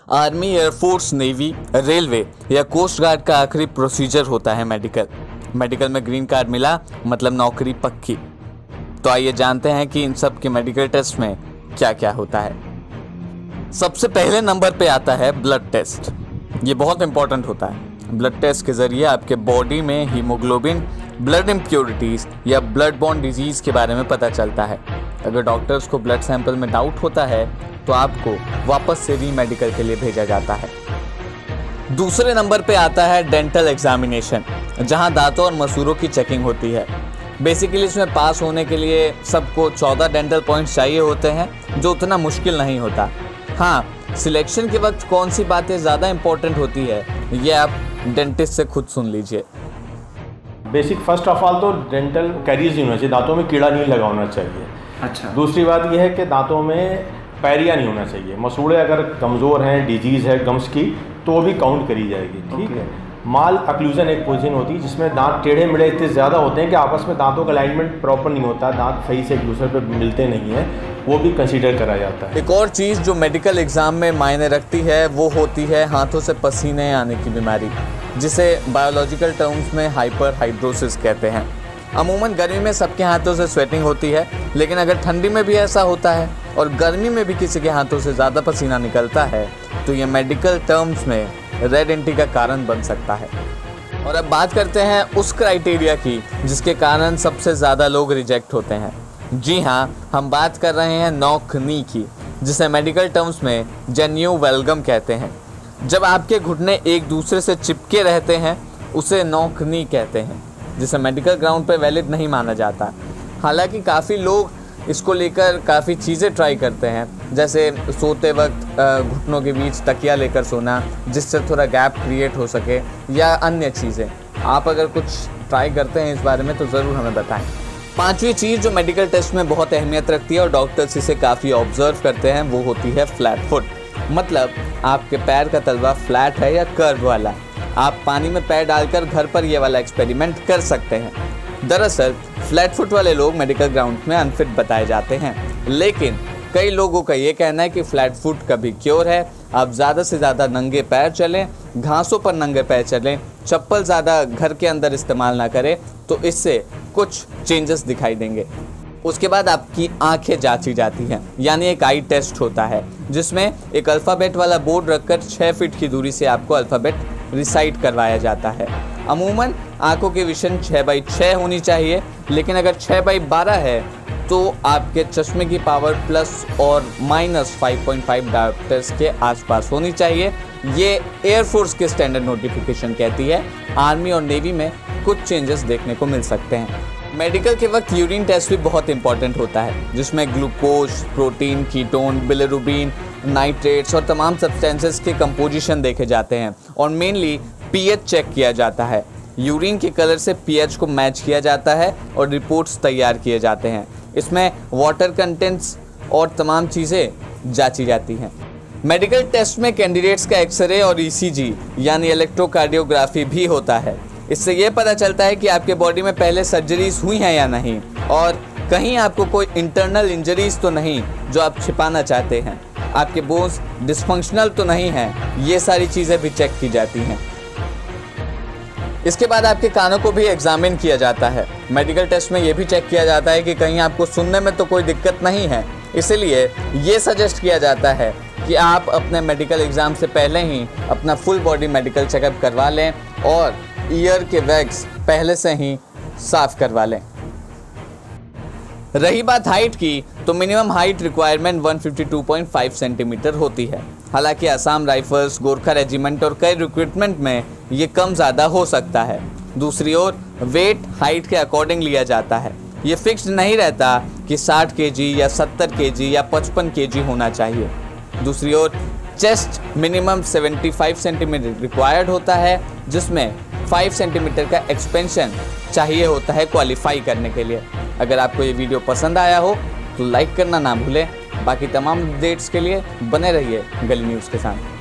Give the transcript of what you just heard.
Army, air force, navy, railway या coast guard का आखिरी प्रोसीजर होता है मेडिकल में ग्रीन कार्ड मिला मतलब नौकरी पक्की। तो आइए जानते हैं कि इन सब के मेडिकल टेस्ट में क्या क्या होता है। सबसे पहले नंबर पे आता है ब्लड टेस्ट। ये बहुत इंपॉर्टेंट होता है। ब्लड टेस्ट के जरिए आपके बॉडी में हीमोग्लोबिन, ब्लड इम्प्योरिटीज या ब्लड बॉर्न डिजीज के बारे में पता चलता है। अगर डॉक्टर्स को ब्लड सैंपल में डाउट होता है तो आपको वापस से री-मेडिकल के लिए भेजा जाता है। दूसरे नंबर पे आता है डेंटल एग्जामिनेशन, जहां दांतों और मसूड़ों की चेकिंग होती है। बेसिकली इसमें पास होने के लिए सबको 14 डेंटल पॉइंट्स चाहिए होते हैं, जो उतना मुश्किल नहीं होता। हाँ, सिलेक्शन के वक्त कौन सी बातें ज़्यादा इंपॉर्टेंट होती है ये आप डेंटिस्ट से खुद सुन लीजिए। बेसिक फर्स्ट ऑफ ऑल तो डेंटल कैरीज नहीं होना चाहिए, दांतों में कीड़ा नहीं लगा होना चाहिए। अच्छा। दूसरी बात यह है कि दांतों में पैरिया नहीं होना चाहिए। मसूड़े अगर कमज़ोर हैं, डिजीज़ है गम्स की, तो वो भी काउंट करी जाएगी। ठीक है। माल अक्लूजन एक पोजीशन होती है जिसमें दांत टेढ़े मेढ़े इतने ज़्यादा होते हैं कि आपस में दांतों का अलाइनमेंट प्रॉपर नहीं होता, दांत सही से एक दूसरे पे मिलते नहीं हैं, वो भी कंसीडर करा जाता है। एक और चीज़ जो मेडिकल एग्ज़ाम में मायने रखती है वो होती है हाथों से पसीने आने की बीमारी, जिसे बायोलॉजिकल टर्म्स में हाइपरहाइड्रोसिस कहते हैं। अमूमन गर्मी में सबके हाथों से स्वेटिंग होती है, लेकिन अगर ठंडी में भी ऐसा होता है और गर्मी में भी किसी के हाथों से ज़्यादा पसीना निकलता है तो ये मेडिकल टर्म्स में रेड एंटी का कारण बन सकता है। और अब बात करते हैं उस क्राइटेरिया की जिसके कारण सबसे ज़्यादा लोग रिजेक्ट होते हैं। जी हाँ, हम बात कर रहे हैं नॉक-नी की, जिसे मेडिकल टर्म्स में जेन्युवल्गम कहते हैं। जब आपके घुटने एक दूसरे से चिपके रहते हैं उसे नॉक-नी कहते हैं, जिसे मेडिकल ग्राउंड पे वैलिड नहीं माना जाता। हालांकि काफ़ी लोग इसको लेकर काफ़ी चीज़ें ट्राई करते हैं, जैसे सोते वक्त घुटनों के बीच तकिया लेकर सोना जिससे थोड़ा गैप क्रिएट हो सके, या अन्य चीज़ें। आप अगर कुछ ट्राई करते हैं इस बारे में तो ज़रूर हमें बताएं। पांचवी चीज़ जो मेडिकल टेस्ट में बहुत अहमियत रखती है और डॉक्टर्स इसे काफ़ी ऑब्जर्व करते हैं वो होती है फ्लैट फुट। मतलब आपके पैर का तलवा फ्लैट है या कर्व वाला। आप पानी में पैर डालकर घर पर ये वाला एक्सपेरिमेंट कर सकते हैं। दरअसल फ्लैट फुट वाले लोग मेडिकल ग्राउंड में अनफिट बताए जाते हैं, लेकिन कई लोगों का ये कहना है कि फ्लैट फुट कभी क्योर है। आप ज़्यादा से ज़्यादा नंगे पैर चलें, घासों पर नंगे पैर चलें, चप्पल ज़्यादा घर के अंदर इस्तेमाल ना करें, तो इससे कुछ चेंजेस दिखाई देंगे। उसके बाद आपकी आंखें जांची जाती हैं, यानी एक आई टेस्ट होता है जिसमें एक अल्फ़ाबेट वाला बोर्ड रखकर 6 फीट की दूरी से आपको अल्फ़ाबेट रिसाइट करवाया जाता है। अमूमन आंखों की विजन 6/6 होनी चाहिए, लेकिन अगर 6/12 है तो आपके चश्मे की पावर प्लस और -5.5 डायोप्टर्स के आसपास होनी चाहिए। ये एयरफोर्स के स्टैंडर्ड नोटिफिकेशन कहती है। आर्मी और नेवी में कुछ चेंजेस देखने को मिल सकते हैं। मेडिकल के वक्त यूरिन टेस्ट भी बहुत इंपॉर्टेंट होता है, जिसमें glucose, protein, ketone, bilirubin, nitrates और तमाम सब्सटेंसेस के कंपोजिशन देखे जाते हैं और मेनली पीएच चेक किया जाता है। यूरिन के कलर से पीएच को मैच किया जाता है और रिपोर्ट्स तैयार किए जाते हैं। इसमें वाटर कंटेंट्स और तमाम चीज़ें जांची जाती हैं। मेडिकल टेस्ट में कैंडिडेट्स का एक्सरे और ईसीजी यानी इलेक्ट्रोकार्डियोग्राफी भी होता है। इससे ये पता चलता है कि आपके बॉडी में पहले सर्जरीज हुई हैं या नहीं, और कहीं आपको कोई इंटरनल इंजरीज तो नहीं जो आप छिपाना चाहते हैं, आपके बोन्स डिस्फंक्शनल तो नहीं हैं। ये सारी चीज़ें भी चेक की जाती हैं। इसके बाद आपके कानों को भी एग्जामिन किया जाता है। मेडिकल टेस्ट में ये भी चेक किया जाता है कि कहीं आपको सुनने में तो कोई दिक्कत नहीं है। इसलिए ये सजेस्ट किया जाता है कि आप अपने मेडिकल एग्ज़ाम से पहले ही अपना फुल बॉडी मेडिकल चेकअप करवा लें और ईयर के वैक्स पहले से ही साफ करवा लें। रही बात हाइट की, तो मिनिमम हाइट रिक्वायरमेंट 152.5 सेंटीमीटर होती है। हालांकि आसाम राइफल्स, गोरखा रेजिमेंट और कई रिक्रूटमेंट में ये कम ज़्यादा हो सकता है। दूसरी ओर वेट हाइट के अकॉर्डिंग लिया जाता है। ये फिक्स्ड नहीं रहता कि 60 केजी या 70 केजी या 55 केजी होना चाहिए। दूसरी ओर चेस्ट मिनिमम 75 सेंटीमीटर रिक्वायर्ड होता है, जिसमें 5 सेंटीमीटर का एक्सपेंशन चाहिए होता है क्वालिफाई करने के लिए। अगर आपको ये वीडियो पसंद आया हो तो लाइक करना ना भूलें। बाकी तमाम अपडेट्स के लिए बने रहिए गली न्यूज़ के साथ।